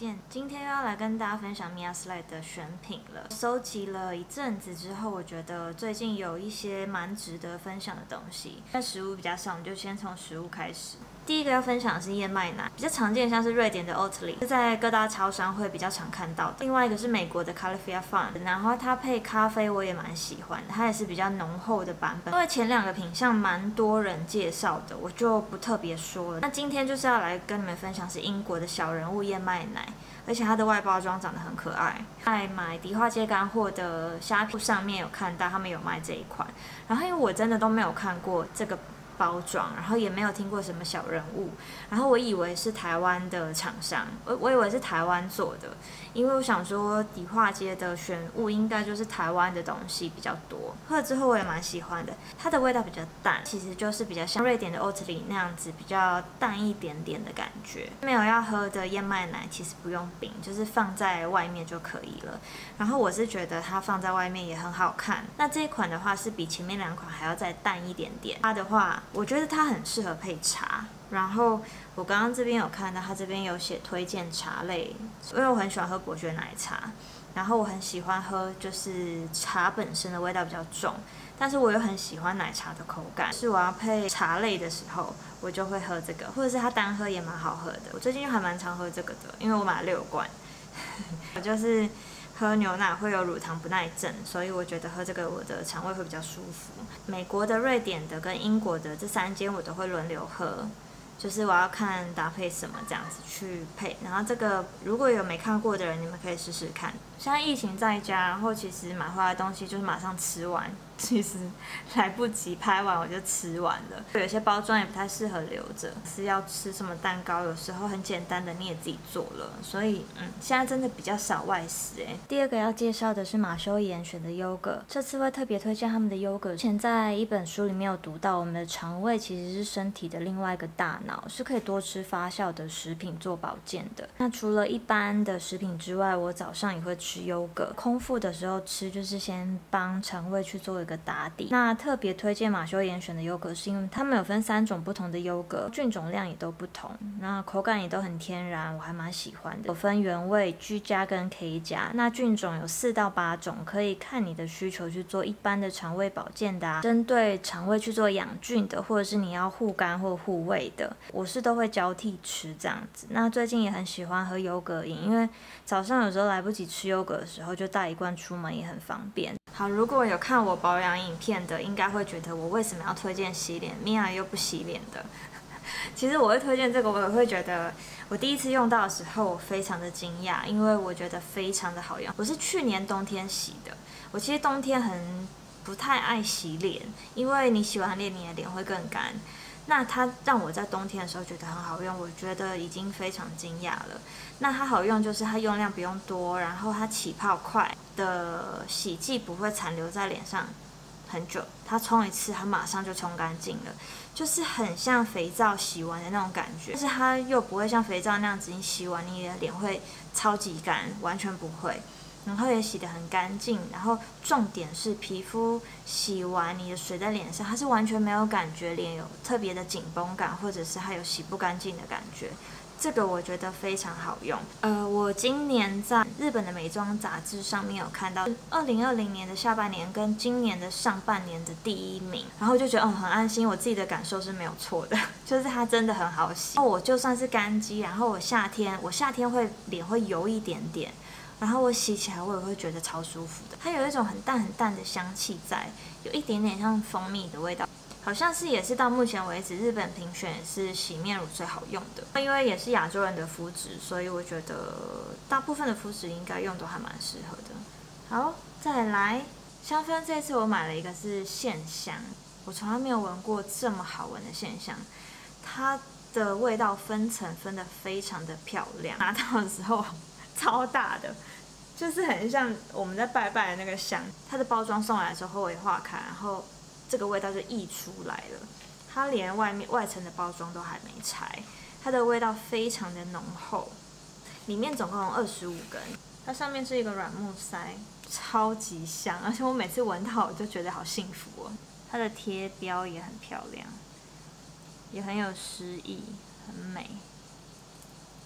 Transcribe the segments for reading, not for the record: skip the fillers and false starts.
见。今天又要来跟大家分享 Mia Slide 的选品了。收集了一阵子之后，我觉得最近有一些蛮值得分享的东西。但食物比较少，我们就先从食物开始。第一个要分享的是燕麦奶，比较常见像是瑞典的 Oatly， 是在各大超商会比较常看到的。另外一个是美国的 Califia Farm， 然后它配咖啡我也蛮喜欢的，它也是比较浓厚的版本。因为前两个品项蛮多人介绍的，我就不特别说了。那今天就是要来跟你们分享是英国的小人物燕麦奶，而且它的外包装长得很可爱。在买迪化街干货的虾皮上面有看到他们有卖这一款，然后因为我真的都没有看过这个包装，然后也没有听过什么小人物，然后我以为是台湾的厂商，我以为是台湾做的，因为我想说迪化街的选物应该就是台湾的东西比较多。喝了之后我也蛮喜欢的，它的味道比较淡，其实就是比较像瑞典的 Oatly 那样子，比较淡一点点的感觉。没有要喝的燕麦奶其实不用冰，就是放在外面就可以了。然后我是觉得它放在外面也很好看。那这一款的话是比前面两款还要再淡一点点，它的话我觉得它很适合配茶。然后我刚刚这边有看到，它这边有写推荐茶类，因为我很喜欢喝伯爵奶茶，然后我很喜欢喝就是茶本身的味道比较重，但是我又很喜欢奶茶的口感，是我要配茶类的时候，我就会喝这个，或者是它单喝也蛮好喝的。我最近就还蛮常喝这个的，因为我买了6罐，我就是喝牛奶会有乳糖不耐症，所以我觉得喝这个我的肠胃会比较舒服。美国的、瑞典的跟英国的这3间我都会轮流喝，就是我要看搭配什么这样子去配。然后这个如果有没看过的人，你们可以试试看。现在疫情在家，然后其实买回来的东西就是马上吃完，其实来不及拍完我就吃完了。有些包装也不太适合留着，是要吃什么蛋糕，有时候很简单的你也自己做了，所以现在真的比较少外食欸。第二个要介绍的是马修严选的优格，这次会特别推荐他们的优格。之前在一本书里面有读到，我们的肠胃其实是身体的另外一个大脑，是可以多吃发酵的食品做保健的。那除了一般的食品之外，我早上也会吃优格，空腹的时候吃就是先帮肠胃去做一个打底。那特别推荐马修严选的优格，是因为他们有分3种不同的优格，菌种量也都不同，那口感也都很天然，我还蛮喜欢的。有分原味、G 加跟 K 加，那菌种有4到8种，可以看你的需求去做一般的肠胃保健的针对肠胃去做养菌的，或者是你要护肝或护胃的，我是都会交替吃这样子。那最近也很喜欢喝优格饮，因为早上有时候来不及吃优格的时候，就带一罐出门也很方便。好，如果有看我保养影片的，应该会觉得我为什么要推荐洗脸，Mia又不洗脸的。其实我会推荐这个，我也会觉得我第一次用到的时候我非常的惊讶，因为我觉得非常的好用。我是去年冬天洗的，我其实冬天不太爱洗脸，因为你洗完脸你的脸会更干。那它让我在冬天的时候觉得很好用，我觉得已经非常惊讶了。那它好用就是它用量不用多，然后它起泡快的洗剂不会残留在脸上很久，它冲一次它马上就冲干净了，就是很像肥皂洗完的那种感觉，但是它又不会像肥皂那样子，你洗完你的脸会超级干，完全不会。然后也洗得很干净，然后重点是皮肤洗完你的水在脸上，它是完全没有感觉脸有特别的紧绷感，或者是它有洗不干净的感觉。这个我觉得非常好用。我今年在日本的美妆杂志上面有看到2020年的下半年跟今年的上半年的第1名，然后就觉得很安心，我自己的感受是没有错的，就是它真的很好洗。我就算是干肌，然后我夏天脸会油一点点，然后我洗起来我也会觉得超舒服的，它有一种很淡很淡的香气在，有一点点像蜂蜜的味道，好像是也是到目前为止日本评选也是洗面乳最好用的。因为也是亚洲人的肤质，所以我觉得大部分的肤质应该用都还蛮适合的。好，再来香氛，这次我买了一个是线香，我从来没有闻过这么好闻的线香，它的味道分层分得非常的漂亮，拿到的时候超大的，就是很像我们在拜拜的那个香。它的包装送来的时候后尾化开，然后这个味道就溢出来了。它连外层的包装都还没拆，它的味道非常的浓厚。里面总共有25根，它上面是一个软木塞，超级香，而且我每次闻到我就觉得好幸福哦。它的贴标也很漂亮，也很有诗意，很美。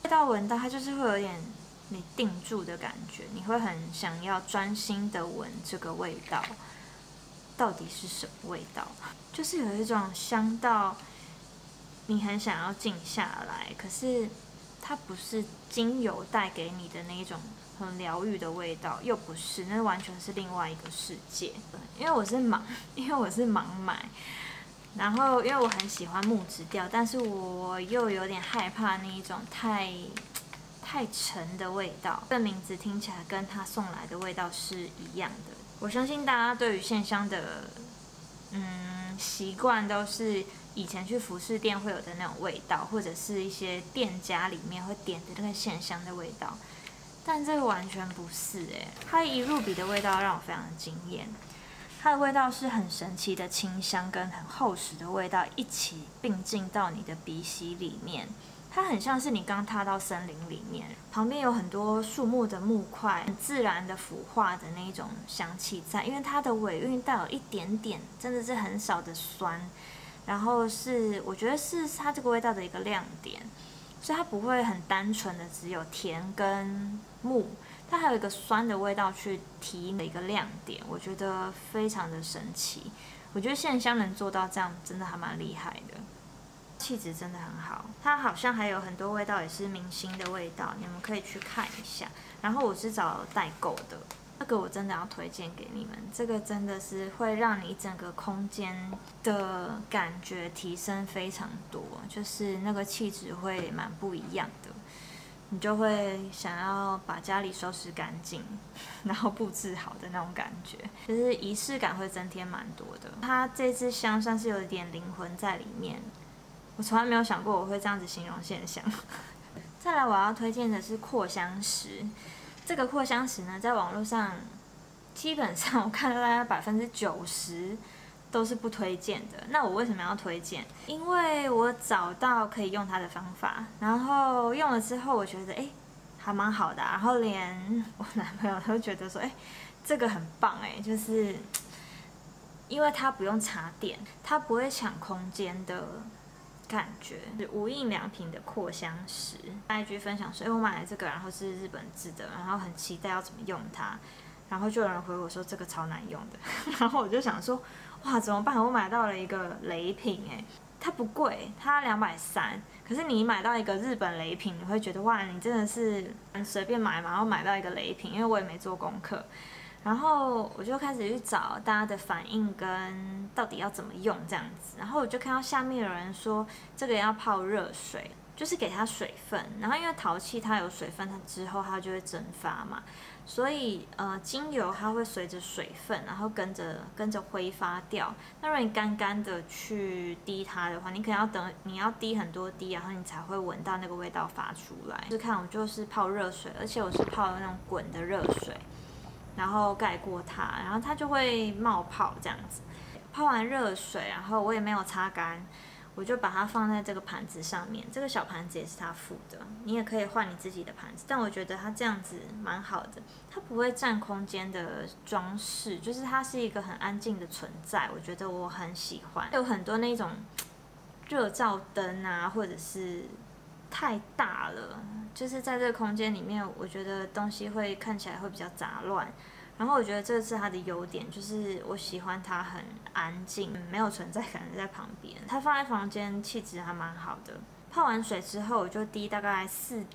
味道闻到它就是会有点你定住的感觉，你会很想要专心的闻这个味道，到底是什么味道？就是有一种香到你很想要静下来，可是它不是精油带给你的那一种很疗愈的味道，又不是，那完全是另外一个世界。因为我是盲买，然后因为我很喜欢木质调，但是我又有点害怕那一种太沉的味道。这名字听起来跟他送来的味道是一样的。我相信大家对于线香的习惯都是以前去服饰店会有的那种味道，或者是一些店家里面会点的那个线香的味道。但这个完全不是它一入笔的味道让我非常的惊艳。它的味道是很神奇的清香跟很厚实的味道一起并进到你的鼻息里面，它很像是你刚踏到森林里面，旁边有很多树木的木块，很自然的腐化的那一种香气在，因为它的尾韵带有一点点，真的是很少的酸，然后是我觉得是它这个味道的一个亮点，所以它不会很单纯的只有甜跟木。它还有一个酸的味道去提的一个亮点，我觉得非常的神奇。我觉得线香能做到这样，真的还蛮厉害的，气质真的很好。它好像还有很多味道也是明星的味道，你们可以去看一下。然后我是找代购的，这个我真的要推荐给你们，这个真的是会让你整个空间的感觉提升非常多，就是那个气质会蛮不一样的。你就会想要把家里收拾干净，然后布置好的那种感觉，就是仪式感会增添蛮多的。它这支香算是有一点灵魂在里面，我从来没有想过我会这样子形容线香。再来我要推荐的是扩香石，这个扩香石呢，在网络上基本上我看到大概90%都是不推荐的。那我为什么要推荐？因为我找到可以用它的方法，然后用了之后，我觉得还蛮好的然后连我男朋友都觉得说，这个很棒就是因为它不用插电，它不会抢空间的感觉，是无印良品的扩香石。IG 分享说，我买了这个，然后是日本制的，然后很期待要怎么用它。然后就有人回我说这个超难用的，然后我就想说，哇，怎么办？我买到了一个雷品它不贵，它230，可是你买到一个日本雷品，你会觉得哇，你真的是随便买嘛，然后买到一个雷品，因为我也没做功课。然后我就开始去找大家的反应跟到底要怎么用这样子，然后我就看到下面有人说这个要泡热水，就是给它水分，然后因为陶器它有水分，它之后它就会蒸发嘛，所以精油它会随着水分，然后跟着挥发掉。那如果你干干的去滴它的话，你可能要等你要滴很多滴，然后你才会闻到那个味道发出来。就是看我就是泡热水，而且我是泡那种滚的热水。然后盖过它，然后它就会冒泡这样子。泡完热水，然后我也没有擦干，我就把它放在这个盘子上面。这个小盘子也是他附的，你也可以换你自己的盘子。但我觉得它这样子蛮好的，它不会占空间的装饰，就是它是一个很安静的存在。我觉得我很喜欢。有很多那种热照灯啊，或者是太大了，就是在这个空间里面，我觉得东西会看起来会比较杂乱。然后我觉得这是它的优点，就是我喜欢它很安静，没有存在感的在旁边。它放在房间气质还蛮好的。泡完水之后，我就滴大概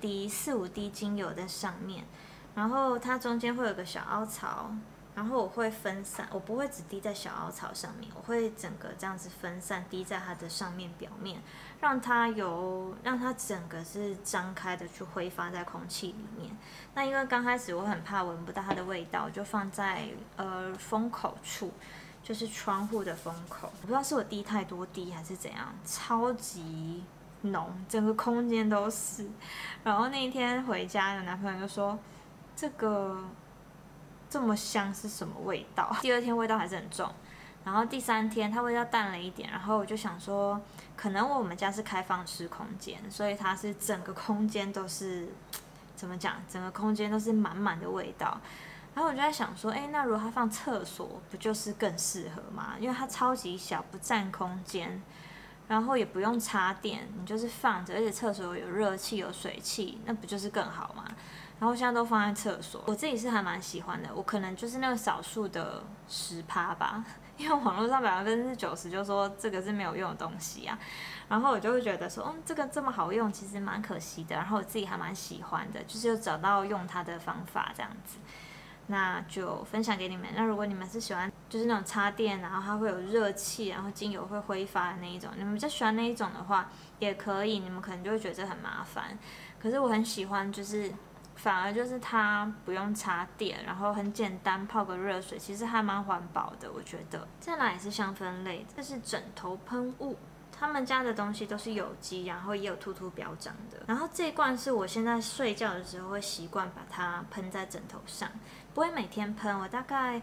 4、5滴精油在上面，然后它中间会有个小凹槽。然后我会分散，我不会只滴在小凹槽上面，我会整个这样子分散滴在它的上面表面，让它整个是张开的去挥发在空气里面。那因为刚开始我很怕闻不到它的味道，我就放在风口处，就是窗户的风口。我不知道是我滴太多滴还是怎样，超级浓，整个空间都是。然后那一天回家，有男朋友就说这个这么香是什么味道？第2天味道还是很重，然后第3天它味道淡了一点，然后我就想说，可能我们家是开放式空间，所以它是整个空间都是怎么讲？整个空间都是满满的味道。然后我就在想说，那如果它放厕所，不就是更适合吗？因为它超级小，不占空间。 然后也不用插电，你就是放着，而且厕所有热气有水汽，那不就是更好吗？然后现在都放在厕所，我自己是还蛮喜欢的，我可能就是那个少数的10%吧，因为网络上90%就说这个是没有用的东西啊，然后我就会觉得说，这个这么好用，其实蛮可惜的，然后我自己还蛮喜欢的，就是有找到用它的方法这样子。那就分享给你们。那如果你们是喜欢就是那种插电，然后它会有热气，然后精油会挥发的那一种，你们比较喜欢那一种的话，也可以。你们可能就会觉得这很麻烦，可是我很喜欢，就是反而就是它不用插电，然后很简单，泡个热水，其实还蛮环保的，我觉得。再来也是香氛类，这是枕头喷雾。他们家的东西都是有机，然后也有兔兔标章的。然后这一罐是我现在睡觉的时候会习惯把它喷在枕头上，不会每天喷，我大概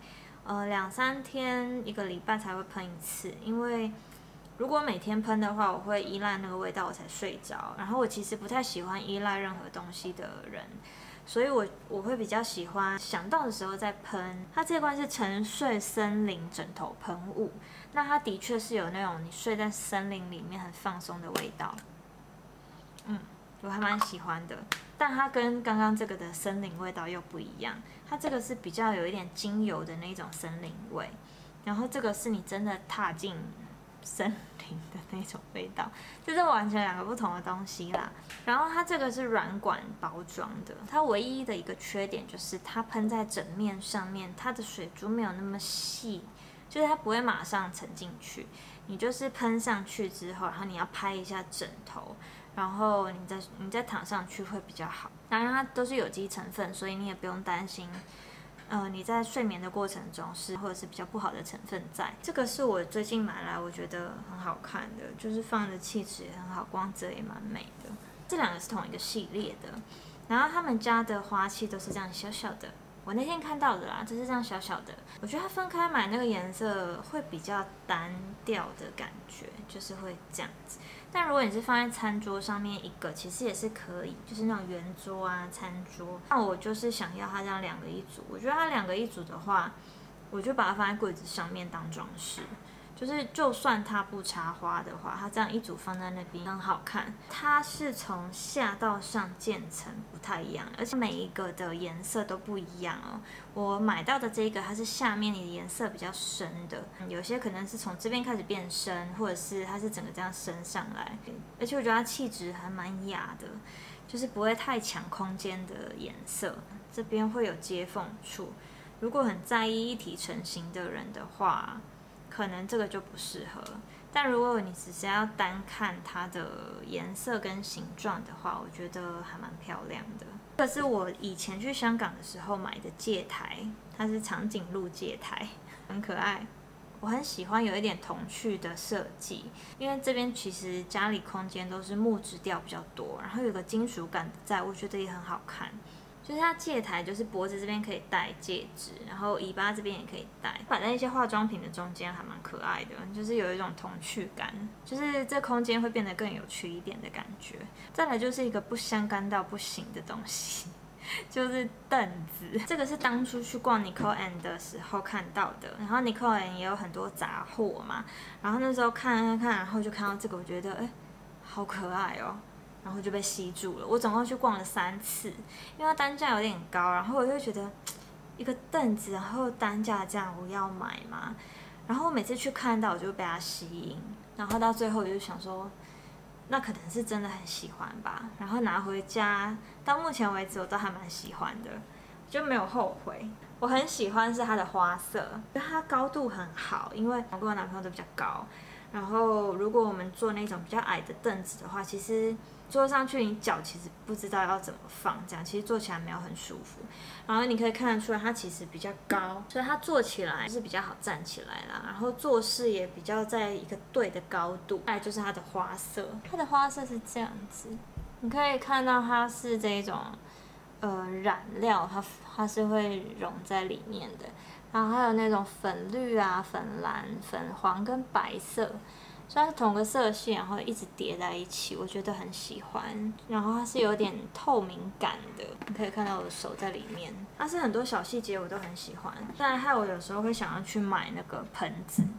2-3天1个礼拜才会喷一次，因为如果每天喷的话，我会依赖那个味道我才睡着。然后我其实不太喜欢依赖任何东西的人，所以我会比较喜欢想到的时候再喷。它这罐是沉睡森林枕头喷雾，那它的确是有那种你睡在森林里面很放松的味道，我还蛮喜欢的。但它跟刚刚这个的森林味道又不一样，它这个是比较有一点精油的那种森林味，然后这个是你真的踏进森林的那种味道，这是完全2个不同的东西啦。然后它这个是软管包装的，它唯一的一个缺点就是它喷在枕面上面，它的水珠没有那么细，就是它不会马上沉进去。你就是喷上去之后，然后你要拍一下枕头，然后你再躺上去会比较好。当然它都是有机成分，所以你也不用担心。你在睡眠的过程中或者是比较不好的成分在。这个是我最近买来我觉得很好看的，就是放的气质也很好，光泽也蛮美的。这2个是同一个系列的，然后他们家的花器都是这样小小的，我那天看到的啦，就是这样小小的。我觉得它分开买那个颜色会比较单调的感觉，就是会这样子。但如果你是放在餐桌上面一个，其实也是可以，就是那种圆桌啊、餐桌。那我就是想要它这样2个一组，我觉得它2个一组的话，我就把它放在柜子上面当装饰。就是就算它不插花的话，它这样一组放在那边很好看。它是从下到上渐层不太一样，而且每一个的颜色都不一样哦。我买到的这个它是下面的颜色比较深的，有些可能是从这边开始变深，或者是它是整个这样升上来。而且我觉得它气质还蛮雅的，就是不会太抢空间的颜色。这边会有接缝处，如果很在意一体成型的人的话，可能这个就不适合。但如果你只是要单看它的颜色跟形状的话，我觉得还蛮漂亮的。这个是我以前去香港的时候买的戒台，它是长颈鹿戒台，很可爱。我很喜欢有一点童趣的设计，因为这边其实家里空间都是木质调比较多，然后有个金属感在，我觉得也很好看。就是它戒台，就是脖子这边可以戴戒指，然后尾巴这边也可以戴，摆在一些化妆品的中间，还蛮可爱的，就是有一种童趣感，就是这空间会变得更有趣一点的感觉。再来就是一个不相干到不行的东西，就是凳子。这个是当初去逛 Nicole and 的时候看到的，然后 Nicole and 也有很多杂货嘛，然后那时候看，然后就看到这个，我觉得好可爱哦。然后就被吸住了。我总共去逛了3次，因为它单价有点高，然后我就觉得一个凳子，然后单价这样，我要买吗？然后我每次去看到，我就被它吸引，然后到最后我就想说，那可能是真的很喜欢吧。然后拿回家，到目前为止我都还蛮喜欢的，就没有后悔。我很喜欢是它的花色，它高度很好，因为我跟我男朋友都比较高。然后如果我们坐那种比较矮的凳子的话，其实坐上去你脚其实不知道要怎么放，这样其实坐起来没有很舒服。然后你可以看得出来它其实比较高，所以它坐起来是比较好站起来啦。然后做事也比较在一个对的高度。再来就是它的花色，它的花色是这样子，你可以看到它是这种染料，它是会融在里面的。然后还有那种粉绿啊、粉蓝、粉黄跟白色，虽然是同个色系，然后一直叠在一起，我觉得很喜欢。然后它是有点透明感的，你可以看到我的手在里面。它是很多小细节我都很喜欢，但害我有时候会想要去买那个盆子，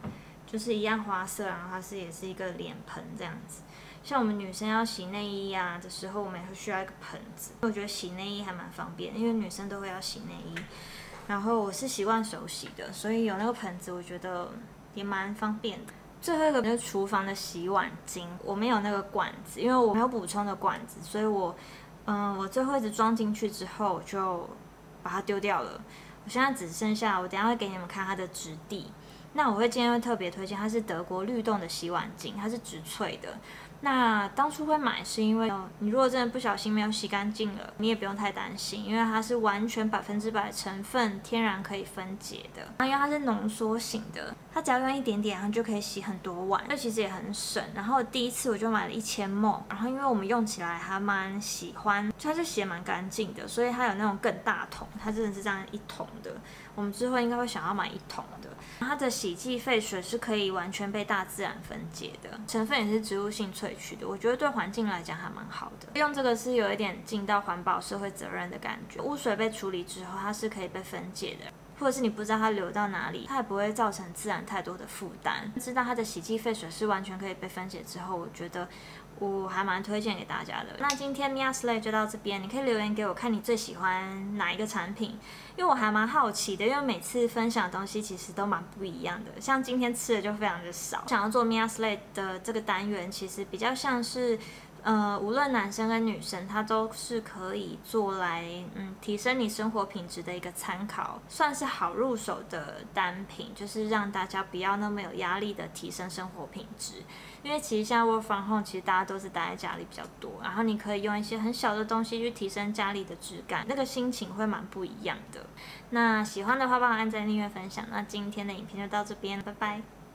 就是一样花色，然后它也是一个脸盆这样子。像我们女生要洗内衣啊的时候，我们也会需要一个盆子。我觉得洗内衣还蛮方便，因为女生都会要洗内衣。然后我是习惯手洗的，所以有那个盆子，我觉得也蛮方便的。最后一个就是厨房的洗碗巾，我没有那个管子，因为我没有补充的管子，所以我最后一直装进去之后就把它丢掉了。我现在只剩下，我等一下会给你们看它的质地。那我今天会特别推荐，它是德国律动的洗碗巾，它是植萃的。那当初会买是因为，你如果真的不小心没有洗干净了，你也不用太担心，因为它是完全100%的成分天然可以分解的。因为它是浓缩型的，它只要用一点点，它就可以洗很多碗，这其实也很省。然后第一次我就买了1000ml，然后因为我们用起来还蛮喜欢，它就洗得蛮干净的，所以它有那种更大桶，它真的是这样1桶的。我们之后应该会想要买1桶的。它的洗剂废水是可以完全被大自然分解的，成分也是植物性萃取的，我觉得对环境来讲还蛮好的。用这个是有一点尽到环保社会责任的感觉。污水被处理之后，它是可以被分解的，或者是你不知道它流到哪里，它也不会造成自然太多的负担。知道它的洗剂废水是完全可以被分解之后，我觉得我还蛮推荐给大家的。那今天 Mia Slay 就到这边，你可以留言给我看你最喜欢哪一个产品，因为我还蛮好奇的，因为每次分享的东西其实都蛮不一样的。像今天吃的就非常的少，想要做 Mia Slay 的这个单元，其实比较像是。无论男生跟女生，它都是可以做来提升你生活品质的一个参考，算是好入手的单品，就是让大家不要那么有压力的提升生活品质。因为其实现在 work from home， 其实大家都是待在家里比较多，然后你可以用一些很小的东西去提升家里的质感，那个心情会蛮不一样的。那喜欢的话帮我按赞、订阅、分享。那今天的影片就到这边，拜拜。